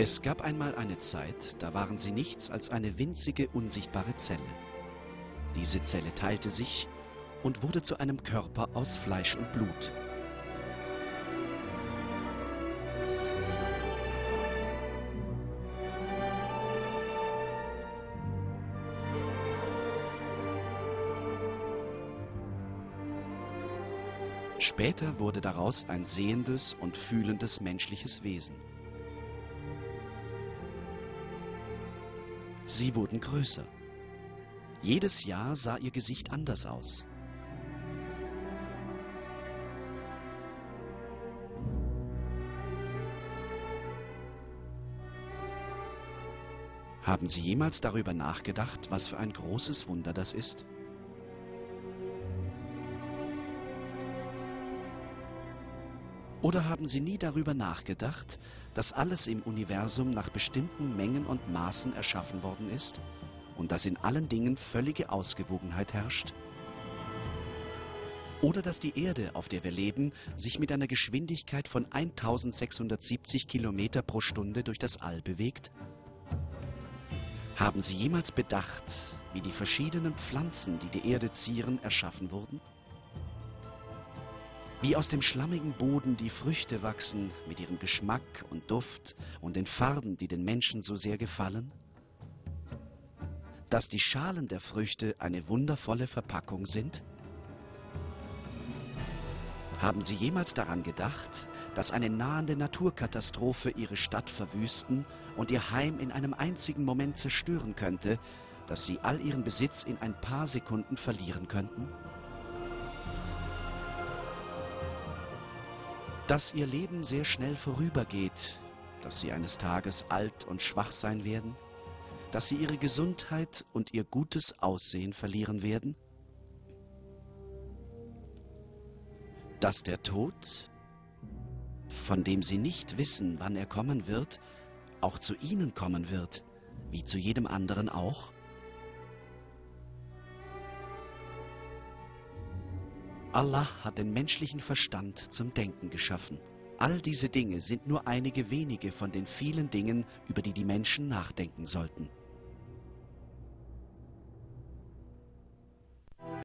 Es gab einmal eine Zeit, da waren sie nichts als eine winzige, unsichtbare Zelle. Diese Zelle teilte sich und wurde zu einem Körper aus Fleisch und Blut. Später wurde daraus ein sehendes und fühlendes menschliches Wesen. Sie wurden größer. Jedes Jahr sah ihr Gesicht anders aus. Haben Sie jemals darüber nachgedacht, was für ein großes Wunder das ist? Oder haben Sie nie darüber nachgedacht, dass alles im Universum nach bestimmten Mengen und Maßen erschaffen worden ist und dass in allen Dingen völlige Ausgewogenheit herrscht? Oder dass die Erde, auf der wir leben, sich mit einer Geschwindigkeit von 1670 Kilometer pro Stunde durch das All bewegt? Haben Sie jemals bedacht, wie die verschiedenen Pflanzen, die die Erde zieren, erschaffen wurden? Wie aus dem schlammigen Boden die Früchte wachsen mit ihrem Geschmack und Duft und den Farben, die den Menschen so sehr gefallen? Dass die Schalen der Früchte eine wundervolle Verpackung sind? Haben Sie jemals daran gedacht, dass eine nahende Naturkatastrophe Ihre Stadt verwüsten und Ihr Heim in einem einzigen Moment zerstören könnte, dass Sie all Ihren Besitz in ein paar Sekunden verlieren könnten? Dass Ihr Leben sehr schnell vorübergeht, dass Sie eines Tages alt und schwach sein werden, dass Sie Ihre Gesundheit und Ihr gutes Aussehen verlieren werden? Dass der Tod, von dem Sie nicht wissen, wann er kommen wird, auch zu Ihnen kommen wird, wie zu jedem anderen auch? Allah hat den menschlichen Verstand zum Denken geschaffen. All diese Dinge sind nur einige wenige von den vielen Dingen, über die die Menschen nachdenken sollten.